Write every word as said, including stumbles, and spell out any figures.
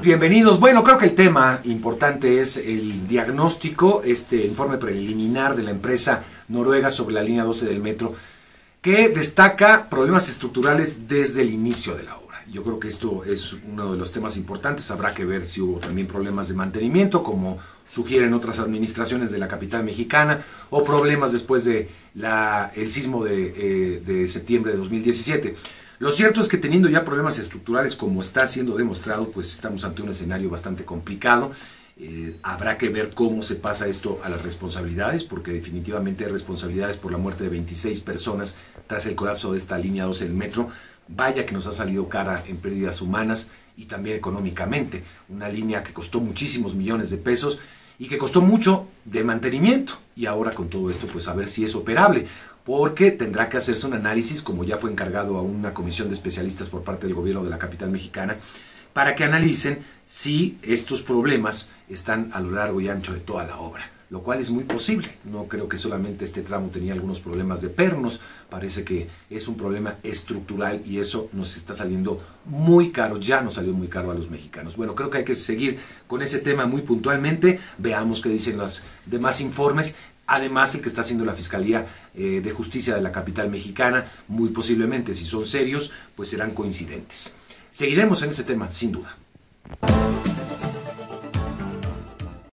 Bienvenidos. Bueno, creo que el tema importante es el diagnóstico, este informe preliminar de la empresa noruega sobre la línea doce del metro, que destaca problemas estructurales desde el inicio de la obra. Yo creo que esto es uno de los temas importantes. Habrá que ver si hubo también problemas de mantenimiento, como sugieren otras administraciones de la capital mexicana, o problemas después de la, el sismo de, eh, de septiembre de dos mil diecisiete. Lo cierto es que teniendo ya problemas estructurales, como está siendo demostrado, pues estamos ante un escenario bastante complicado. Eh, habrá que ver cómo se pasa esto a las responsabilidades, porque definitivamente hay responsabilidades por la muerte de veintiséis personas tras el colapso de esta línea doce del metro. Vaya que nos ha salido cara en pérdidas humanas y también económicamente. Una línea que costó muchísimos millones de pesos y que costó mucho de mantenimiento. Y ahora con todo esto, pues a ver si es operable, porque tendrá que hacerse un análisis, como ya fue encargado a una comisión de especialistas por parte del gobierno de la capital mexicana, para que analicen si estos problemas están a lo largo y ancho de toda la obra, lo cual es muy posible. No creo que solamente este tramo tenía algunos problemas de pernos, parece que es un problema estructural y eso nos está saliendo muy caro, ya nos salió muy caro a los mexicanos. Bueno, creo que hay que seguir con ese tema muy puntualmente, veamos qué dicen los demás informes. Además, el que está haciendo la Fiscalía eh, de Justicia de la capital mexicana, muy posiblemente, si son serios, pues serán coincidentes. Seguiremos en ese tema, sin duda.